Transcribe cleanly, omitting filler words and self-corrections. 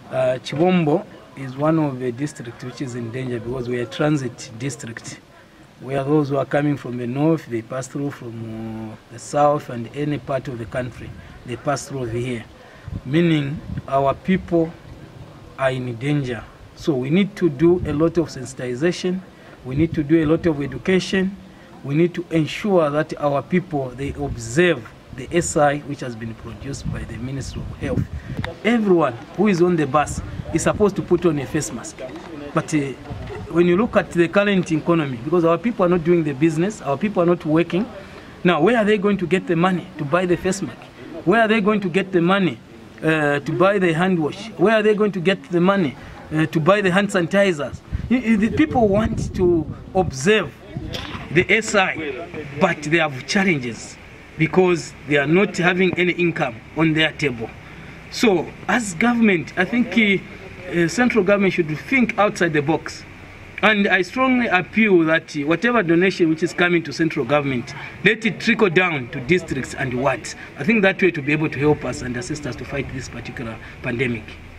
Chibombo is one of the districts which is in danger because we are a transit district, where those who are coming from the north, they pass through from the south and any part of the country, they pass through here, meaning our people are in danger. So we need to do a lot of sensitization, we need to do a lot of education, we need to ensure that our people, they observe the SI which has been produced by the Ministry of Health. Everyone who is on the bus is supposed to put on a face mask. But when you look at the current economy, because our people are not doing the business, our people are not working, now where are they going to get the money to buy the face mask? Where are they going to get the money to buy the hand wash? Where are they going to get the money to buy the hand sanitizers? The people want to observe the SI, but they have challenges because they are not having any income on their table. So as government, I think central government should think outside the box. And I strongly appeal that whatever donation which is coming to central government, let it trickle down to districts and wards. I think that way to be able to help us and assist us to fight this particular pandemic.